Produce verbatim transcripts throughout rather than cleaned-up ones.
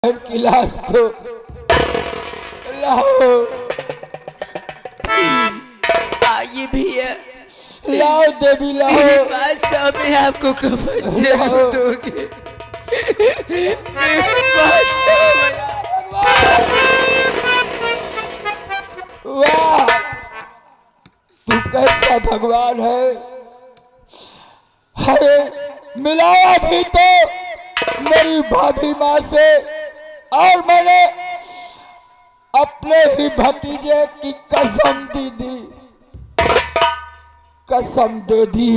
की लाश को लाओ। आइए भैया, लाओ देवी लाओ। बादशाह में आपको कफन जरूर दोगे। वाह, तू कैसा भगवान है। अरे मिलाया भी तो मेरी भाभी माँ से, और मैंने अपने ही भतीजे की कसम दी दी कसम दे दी।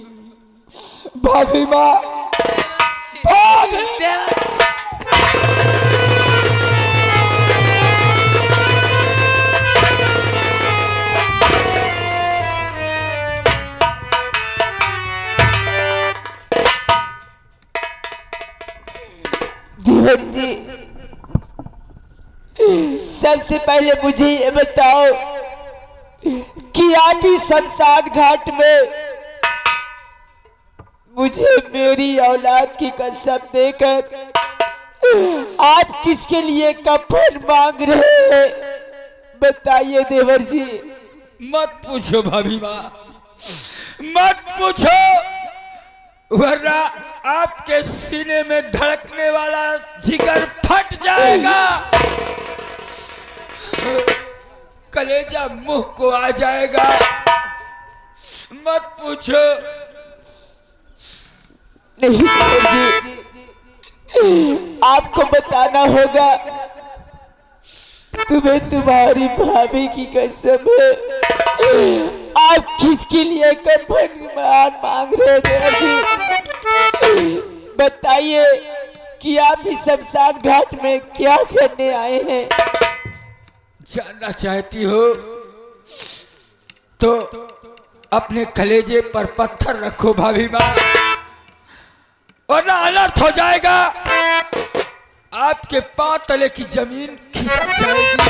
भाभी माँ, भाभी धीवर जी, सबसे पहले मुझे ये बताओ कि आप ही शमशान घाट में मुझे मेरी औलाद की कसम देकर आप किसके लिए कफन मांग रहे हैं, बताइए देवर जी। मत पूछो भाभी माँ, मत पूछो, वरना आपके सीने में धड़कने वाला जिगर फट जाएगा, कलेजा मुंह को आ जाएगा। मत पूछो। नहीं देवर जी, आपको बताना होगा। तुम्हें तुम्हारी भाभी की कसम है, आप किसके लिए कफन मांग रहे हैं देवर जी? बताइए कि आप इस शमशान घाट में क्या करने आए हैं? जानना चाहती हो तो अपने कलेजे पर पत्थर रखो भाभी माँ, वरना अनर्थ हो जाएगा। आपके पांव तले की जमीन खिसक जाएगी।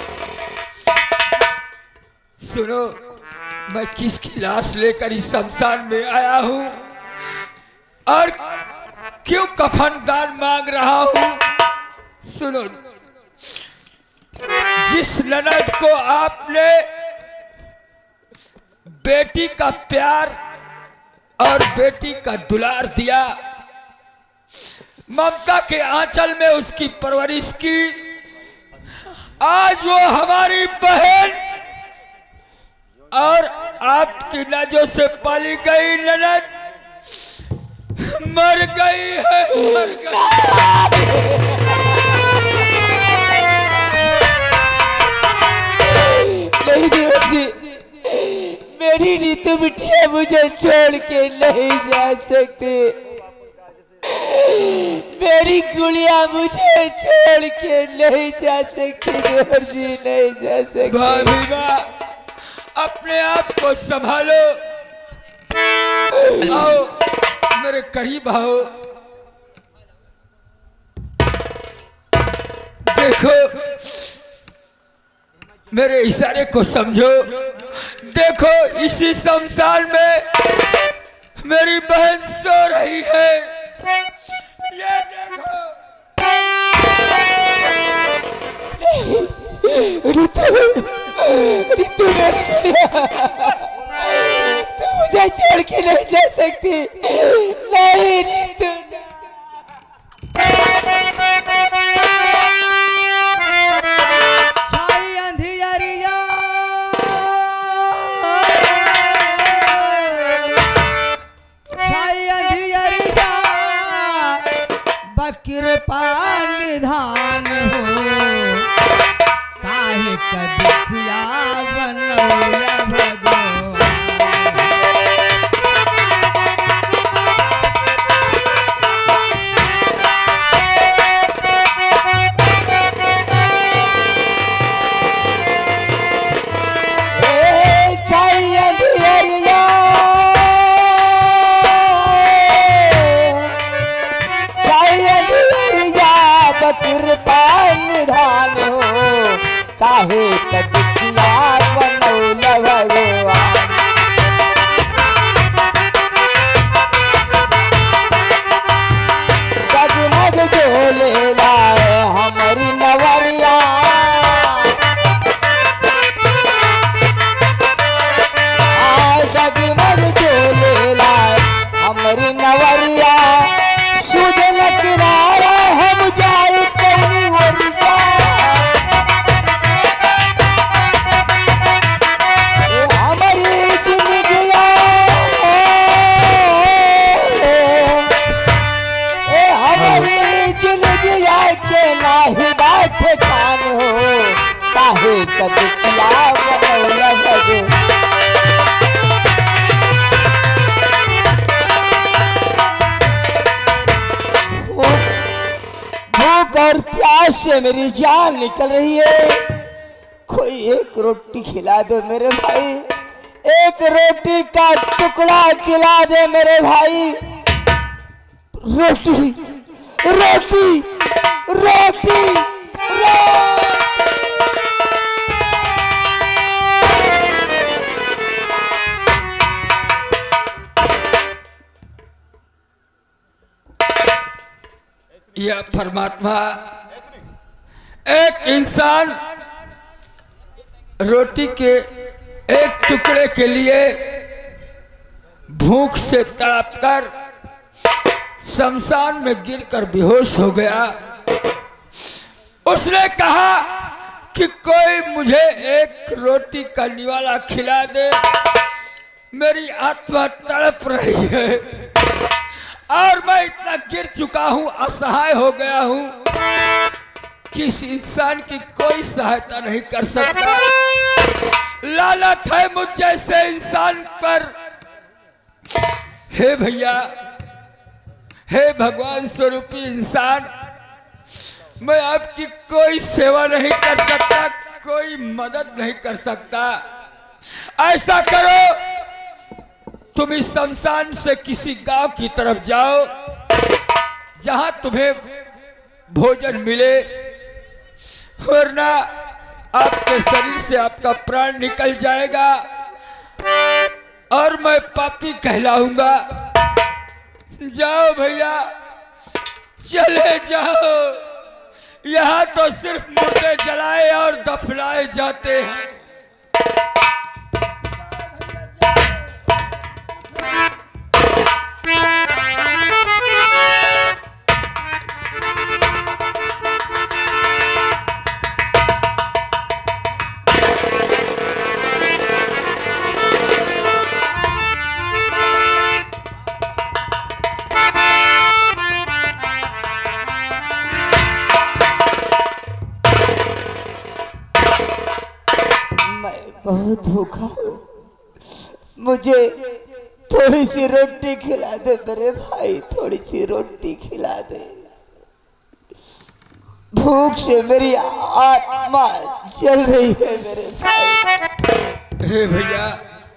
सुनो, मैं किसकी लाश लेकर इस शमशान में आया हूं और क्यों कफनदान मांग रहा हूं। सुनो, जिस ननद को आपने बेटी का प्यार और बेटी का दुलार दिया, ममता के आंचल में उसकी परवरिश की, आज वो हमारी बहन और आपकी नजरों से पाली गई ननद मर गई है, मर गई। नहीं देवर जी, मेरी रीतु बिटिया मुझे छोड़ के नहीं जा सकती। मेरी गुड़िया मुझे छोड़ के नहीं जा सकती देवर जी, नहीं जा सकती। भाभी माँ, अपने आप को संभालो। आओ मेरे करीब आओ। देखो, मेरे इशारे को समझो। देखो, इसी शमशान में मेरी बहन सो रही है। ये देखो। ऋतु, ऋतु मेरी गुड़िया, तू मुझे छोड़ के नहीं जा सकती। नहीं ऋतु, छाई अंधियरिया, छाई अंधियरिया, बकृपा निधान हो, काहे का दुखिया बनौला भगवान। कृपा निधान हो, काहे कदिया बनौला भगवान। जगमग डोले लाए के नाही बैठे कान हो काहे कदुकिया बनौला भगो। भूख और प्यास से मेरी जान निकल रही है, कोई एक रोटी खिला दो मेरे भाई, एक रोटी का टुकड़ा खिला दे मेरे भाई। रोटी रोटी रोटी रोटी। यह परमात्मा एक इंसान रोटी के एक टुकड़े के लिए भूख से तड़पकर शमशान में गिरकर बेहोश हो गया। उसने कहा कि कोई मुझे एक रोटी का निवाला खिला दे, मेरी आत्मा तड़प रही है और मैं इतना गिर चुका हूं, असहाय हो गया हूं, किसी इंसान की कोई सहायता नहीं कर सकता। लानत है मुझ जैसे इंसान पर। हे भैया, हे भगवान स्वरूपी इंसान, मैं आपकी कोई सेवा नहीं कर सकता, कोई मदद नहीं कर सकता। ऐसा करो, तुम इस शमशान से किसी गांव की तरफ जाओ जहां तुम्हें भोजन मिले, वरना आपके शरीर से आपका प्राण निकल जाएगा और मैं पापी कहलाऊंगा। जाओ भैया, चले जाओ, यहाँ तो सिर्फ मुर्दे जलाए और दफनाए जाते हैं। बहुत भूखा हूँ, मुझे थोड़ी सी रोटी खिला दे मेरे भाई, थोड़ी सी रोटी खिला दे। भूख से मेरी आत्मा जल रही है मेरे भाई। हे भैया,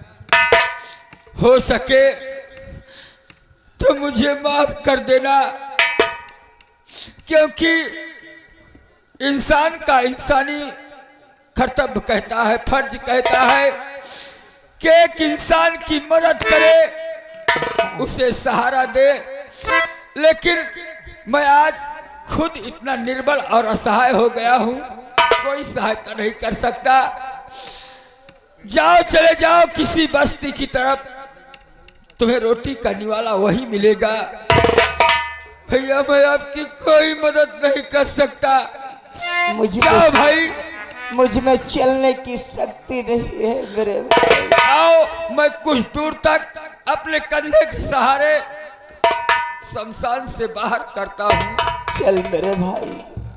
हो सके तो मुझे माफ कर देना, क्योंकि इंसान का इंसानी कर्तव्य कहता है, फर्ज कहता है कि एक इंसान की मदद करे, उसे सहारा दे। लेकिन मैं आज खुद इतना निर्बल और असहाय हो गया हूं, कोई सहायता नहीं कर सकता। जाओ, चले जाओ किसी बस्ती की तरफ, तुम्हें रोटी का निवाला वही मिलेगा। भैया, मैं आपकी कोई मदद नहीं कर सकता। मुझे जाओ भाई, मुझ में चलने की शक्ति नहीं है मेरे भाई। आओ, मैं कुछ दूर तक अपने कंधे के सहारे शमशान से बाहर करता हूँ। चल मेरे भाई।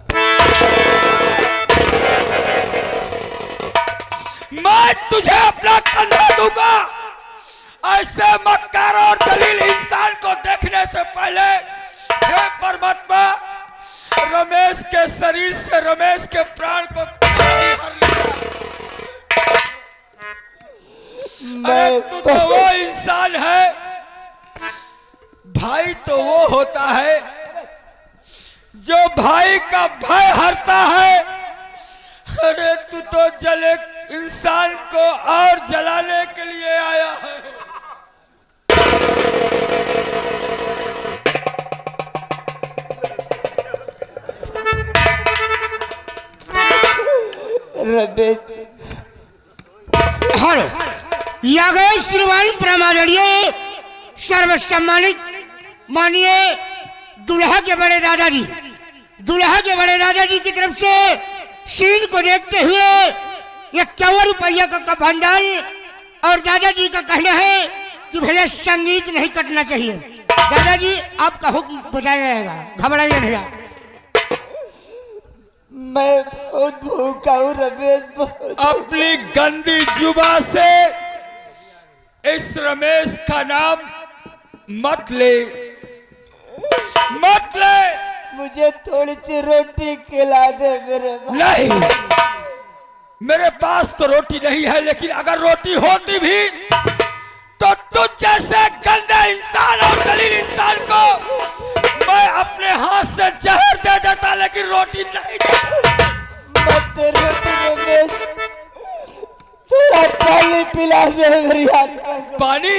मैं तुझे अपना कंधा दूंगा। ऐसे मक्कार और जलील इंसान को देखने से पहले हे परमात्मा, रमेश के शरीर से रमेश के प्राण को हर लिया। मैं तू तो वो इंसान है, भाई तो वो होता है जो भाई का भय हरता है। अरे तू तो जले इंसान को और जलाने के लिए आया है। रमेश, हेलो, या गए श्रीमान परमादरणीय सर्वसम्मानित माननीय दुल्हा के बड़े दादाजी, दुल्हा के बड़े दादाजी की तरफ से सीन को देखते हुए इक्यावन रुपया का भंडार, और दादाजी का कहना है कि भैया संगीत नहीं कटना चाहिए। दादाजी, आपका हुक्म बजाया जाएगा, घबराइए नहीं। मैं बहुत भूखा हूँ रमेश, बहुत। अपनी गंदी जुबान से इस रमेश का नाम मत ले, मत ले। मुझे थोड़ी सी रोटी खिला दे मेरे भाई। नहीं, मेरे पास तो रोटी नहीं है, लेकिन अगर रोटी होती भी तो तुझ जैसे गंदे इंसान और जलील इंसान को मैं अपने हाथ से जहर दे देता, लेकिन रोटी नहीं देता। मत दे रोटी रमेश, थोड़ा पानी पिला दे मेरी आत्मा को। पानी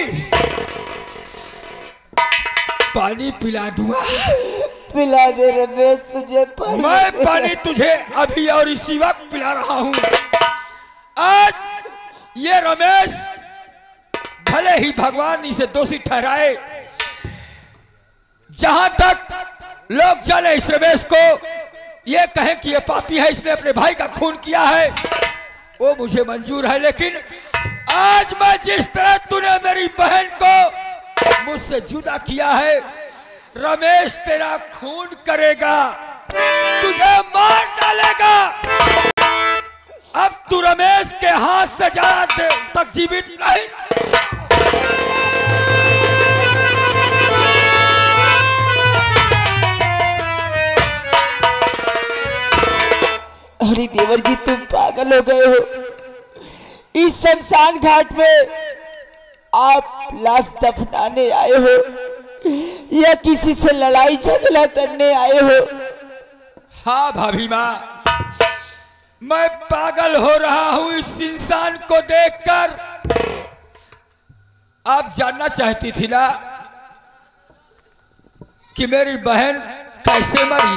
पानी पिला दूंगा, पिला दे रमेश मुझे पानी। मैं पानी तुझे अभी और इसी वक्त पिला रहा हूं। आज ये रमेश भले ही भगवान इसे दोषी ठहराए, जहां तक लोग जाने इस रमेश को ये कहें कि ये पापी है, इसने अपने भाई का खून किया है, वो मुझे मंजूर है। लेकिन आज मैं जिस तरह तूने मेरी बहन को मुझसे जुदा किया है, रमेश तेरा खून करेगा, तुझे मार डालेगा। अब तू रमेश के हाथ से ज्यादा देर तक जीवित नहीं। अरे देवर जी, तुम पागल हो गए हो। इस शमशान घाट में आप लाश दफनाने आए हो या किसी से लड़ाई झगड़ा करने आए हो? हाँ भाभी माँ, मैं पागल हो रहा हूं इस इंसान को देखकर। आप जानना चाहती थी ना कि मेरी बहन कैसे मरी।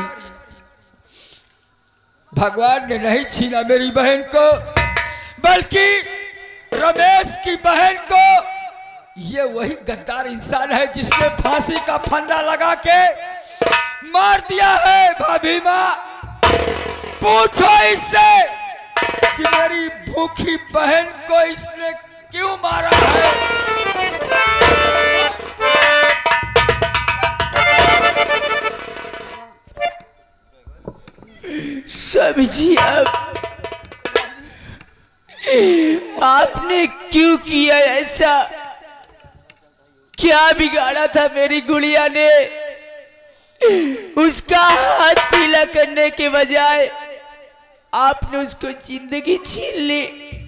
भगवान ने नहीं छीना मेरी बहन को, बल्कि रमेश की बहन को ये वही गद्दार इंसान है जिसने फांसी का फंदा लगा के मार दिया है। भाभी माँ, पूछो इससे कि मेरी भूखी बहन को इसने क्यों मारा है। स्वामी जी, आप आपने क्यों किया ऐसा? क्या बिगाड़ा था मेरी गुड़िया ने? उसका हाथ पीला करने के बजाय आपने उसको जिंदगी छीन ली,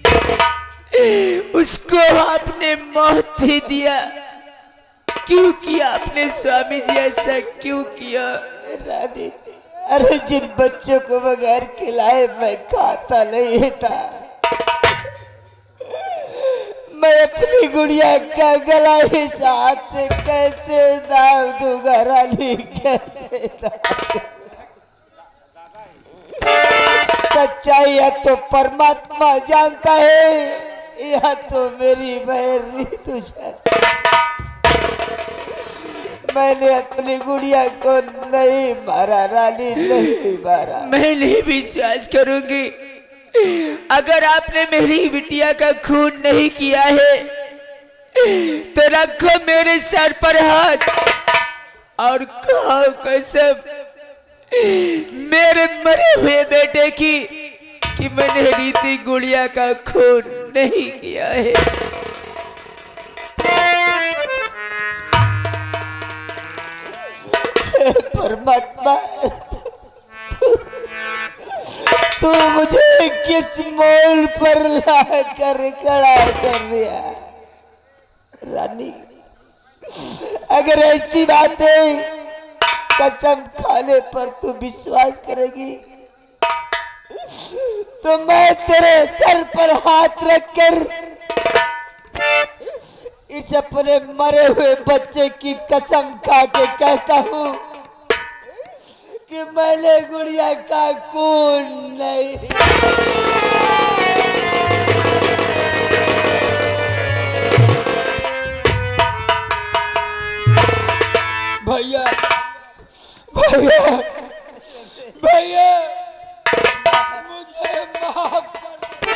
उसको आपने मौत दे दिया। क्यों किया आपने स्वामी जी, ऐसा क्यों किया? रानी, अरे जिन बच्चों को बगैर खिलाए मैं खाता नहीं था, मैं अपनी गुड़िया का गला इस हाथ से कैसे दाब दूंगा रानी, कैसे दाब? सच्चाई या तो परमात्मा जानता है या तो मेरी बहन रीतू जानती। मैंने अपनी गुड़िया को नहीं मारा रानी, नहीं मारा। मैं नहीं विश्वास करूंगी। अगर आपने मेरी बिटिया का खून नहीं किया है तो रखो मेरे सर पर हाथ और कहो कसम मेरे मरे हुए बेटे की कि मैंने रीति गुड़िया का खून नहीं किया है। परमात्मा, तू मुझे किस मोल पर ला कर खड़ा कर दिया रानी? अगर ऐसी बात है, कसम खाने पर तू विश्वास करेगी तो मैं तेरे सर पर हाथ रखकर इस अपने मरे हुए बच्चे की कसम खा के कहता हूँ कि मैंने गुड़िया का खून नहीं। भैया, भैया, भैया, मुझे माफ कर।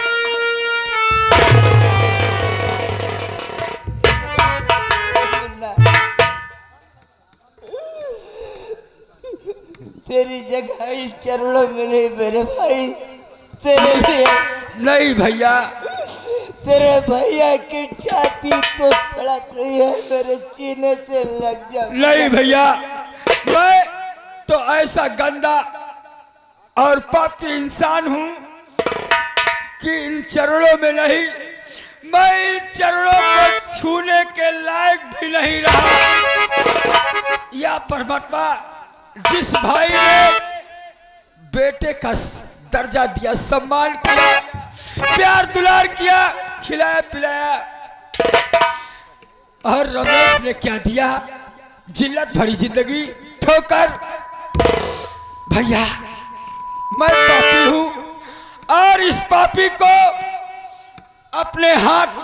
तेरी घाई चरणों में नहीं मेरे भाई, तेरे लिए नहीं भैया, तेरे भैया की छाती तो फड़क रही है, मेरे सीने से लग जा। नहीं भैया, मैं तो ऐसा गंदा और पापी इंसान हूँ कि इन चरणों में नहीं, मैं इन चरणों को छूने के लायक भी नहीं रहा। या परमात्मा, जिस भाई ने बेटे का दर्जा दिया, सम्मान किया, प्यार दुलार किया, खिलाया पिलाया, और रमेश ने क्या दिया? जिल्लत भरी जिंदगी, ठोकर। भैया, मैं पापी हूं और इस पापी को अपने हाथ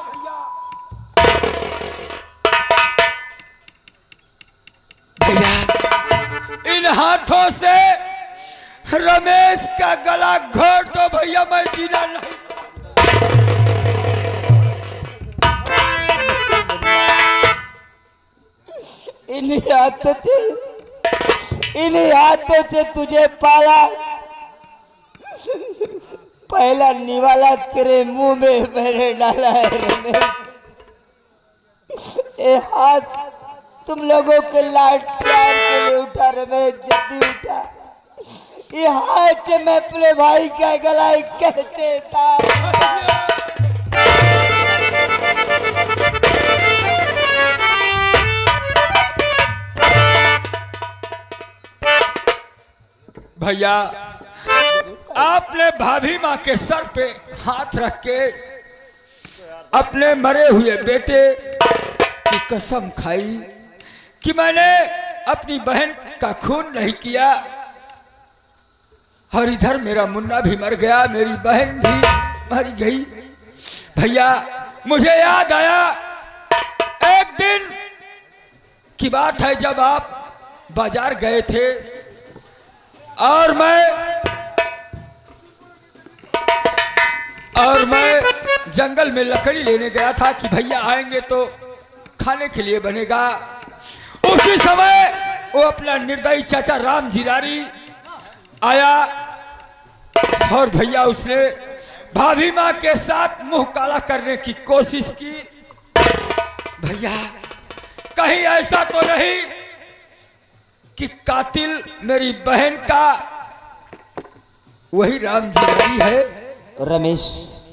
भैया, इन हाथों से रमेश का गला घोट दो भैया, मैं जीना नहीं। इन हाथों से इन हाथों से तुझे पाला, पहला निवाला तेरे मुंह में मैंने डाला है रमेश। ये हाथ तुम लोगों के लाड प्यार के लिए उठा रमेश, जब भी उठा ये हाथ से मैं अपने भाई का गला कैसे था। भैया, आपने भाभी माँ के सर पे हाथ रख के अपने मरे हुए बेटे की कसम खाई कि मैंने अपनी बहन का खून नहीं किया, और इधर मेरा मुन्ना भी मर गया, मेरी बहन भी मर गई। भैया, मुझे याद आया एक दिन की बात है, जब आप बाजार गए थे और मैं और मैं जंगल में लकड़ी लेने गया था कि भैया आएंगे तो खाने के लिए बनेगा। उसी समय वो अपना निर्दयी चाचा राम जिरारी आया और भैया उसने भाभी माँ के साथ मुंह काला करने की कोशिश की। भैया, कहीं ऐसा तो नहीं कि कातिल मेरी बहन का वही राम जिरारी है? रमेश,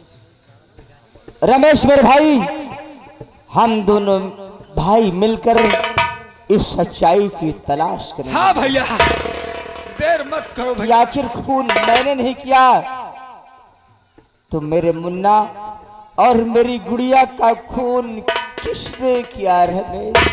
रमेश मेरे भाई, हम दोनों भाई मिलकर इस सच्चाई की तलाश करेंगे। हाँ भैया, देर मत करो भैया। आखिर खून मैंने नहीं किया तो मेरे मुन्ना और मेरी गुड़िया का खून किसने किया रमेश?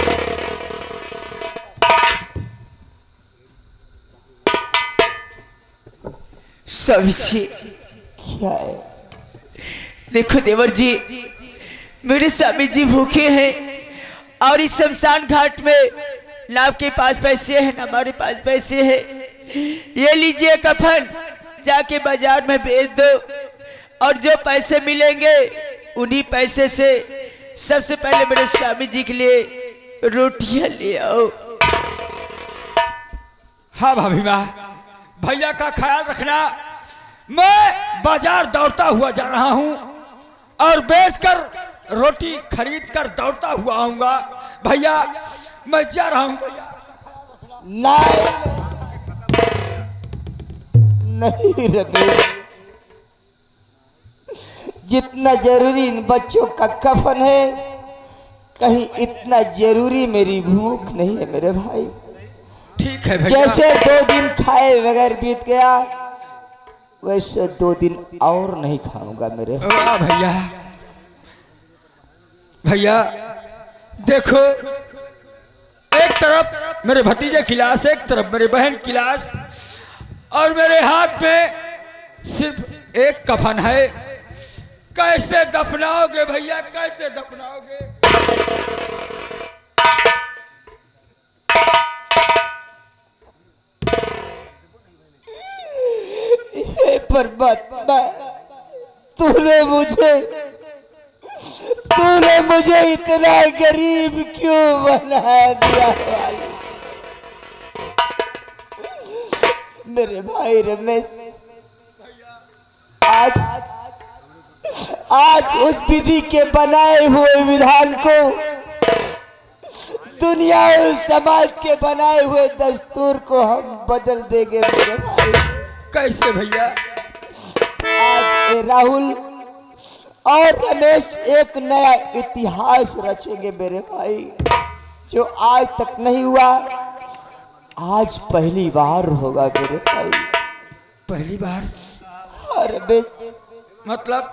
स्वामी जी, क्या है? देखो देवर जी, मेरे स्वामी जी भूखे हैं और इस शमशान घाट में ना आपके पास पैसे हैं ना हमारे पास पैसे हैं। ये लीजिए कफन, जाके बाजार में बेच दो और जो पैसे मिलेंगे उन्हीं पैसे से सबसे पहले मेरे स्वामी जी के लिए रोटियां ले आओ। हाँ भाभी माँ, भैया का ख्याल रखना। मैं बाजार दौड़ता हुआ जा रहा हूँ और बेचकर रोटी खरीद कर दौड़ता हुआ आऊंगा। भैया, मैं जा रहा हूँ। नहीं नहीं रमेश, जितना जरूरी इन बच्चों का कफन है, कहीं इतना जरूरी मेरी भूख नहीं है मेरे भाई। ठीक है भैया। जैसे दो दिन खाए बगैर बीत गया, वैसे दो दिन और नहीं खाऊंगा मेरे। वाह भैया। भैया देखो, एक तरफ मेरे भतीजे की लाश, एक तरफ मेरी बहन की लाश, और मेरे हाथ में सिर्फ एक कफन है। कैसे दफनाओगे भैया, कैसे दफनाओगे? हे परमात्मा, तूने मुझे तूने मुझे इतना गरीब क्यों बना दिया? मेरे भाई रमेश, आज आज उस विधि के बनाए हुए विधान को, दुनिया और समाज के बनाए हुए दस्तूर को हम बदल देंगे मेरे भाई। कैसे भैया? आज ये राहुल और रमेश एक नया इतिहास रचेंगे मेरे भाई, जो आज तक नहीं हुआ, आज पहली बार होगा मेरे भाई। पहली बार? हाँ रमेश, मतलब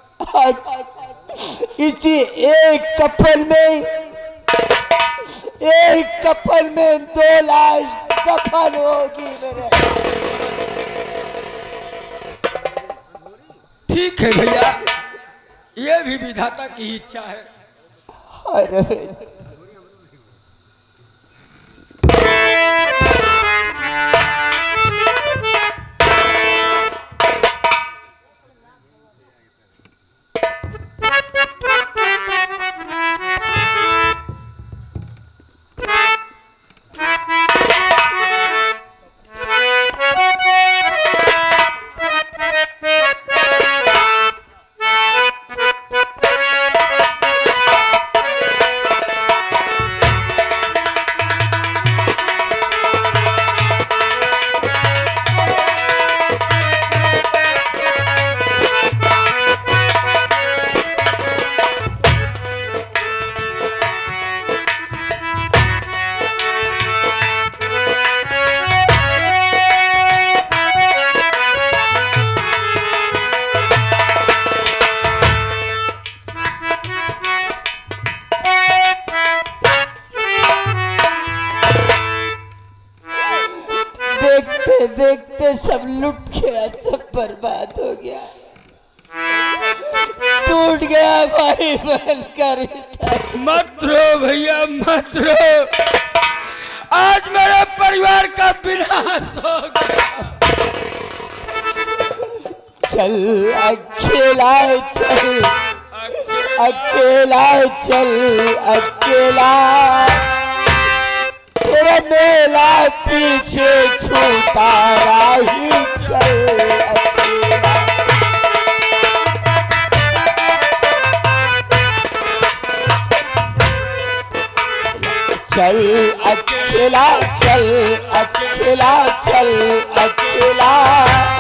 आज इसी एक कफन में, एक कफन में दो लाश दफन होगी मेरे। ठीक है भैया, ये भी विधाता की इच्छा है। हाँ रमेश, देखते देखते सब लुट गया, सब बर्बाद हो गया, टूट गया भाई बहन का रिश्ता। मत रो भैया, मत रो, आज मेरे परिवार का विनाश हो गया। चल अकेला चल, अकेला चल, अकेला तेरा मेला पीछे छूटा राही, चल अकेला। चल अकेला चल, अकेला चल, अकेला